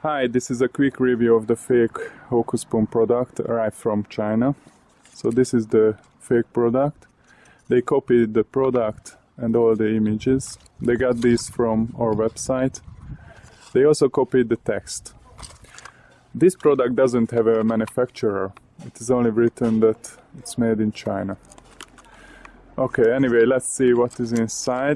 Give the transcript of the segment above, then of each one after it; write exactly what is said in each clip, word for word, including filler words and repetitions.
Hi, this is a quick review of the fake HocuSpoon product arrived from China. So this is the fake product. They copied the product and all the images. They got these from our website. They also copied the text. This product doesn't have a manufacturer. It is only written that it's made in China. Okay, anyway, let's see what is inside.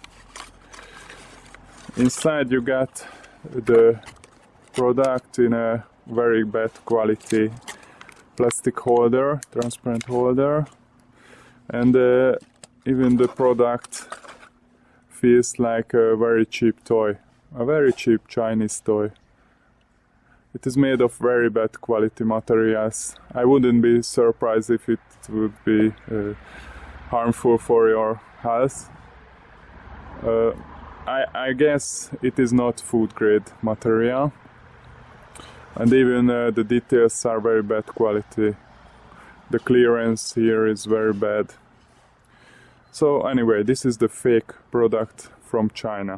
Inside you got the product in a very bad quality plastic holder, transparent holder, and uh, even the product feels like a very cheap toy, a very cheap Chinese toy. It is made of very bad quality materials. I wouldn't be surprised if it would be uh, harmful for your health. Uh, I, I guess it is not food grade material. And even uh, the details are very bad quality. The clearance here is very bad. So anyway, this is the fake product from China.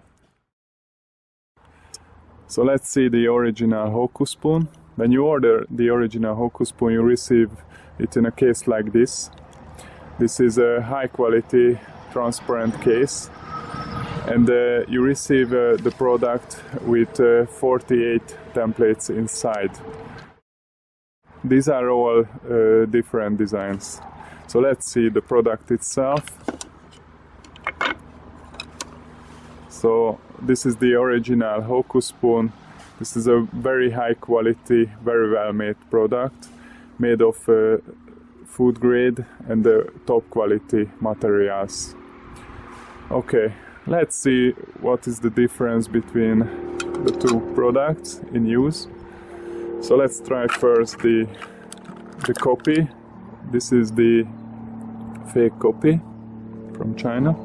So let's see the original HocuSpoon. When you order the original HocuSpoon, you receive it in a case like this. This is a high quality transparent case. And uh, you receive uh, the product with uh, forty-eight templates inside. These are all uh, different designs. So let's see the product itself. So this is the original HocuSpoon. This is a very high quality, very well made product, made of uh, food grade and uh, top quality materials. Okay. Let's see what is the difference between the two products in use. So let's try first the, the copy. This is the fake copy from China.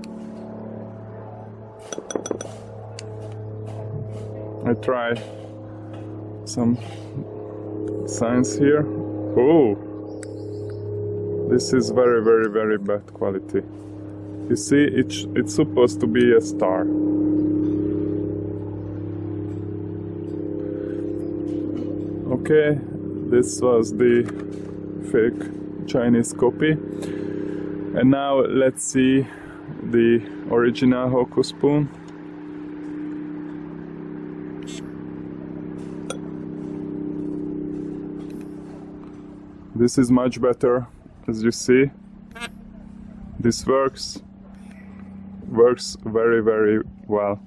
I try some signs here. Oh! This is very, very, very bad quality. You see, it's, it's supposed to be a star. Okay, this was the fake Chinese copy. And now let's see the original HocuSpoon. This is much better, as you see. This works. Works very, very well,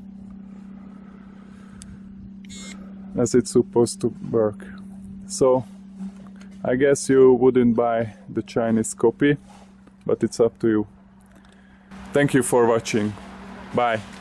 as it's supposed to work. So I guess you wouldn't buy the Chinese copy, but it's up to you. Thank you for watching. Bye.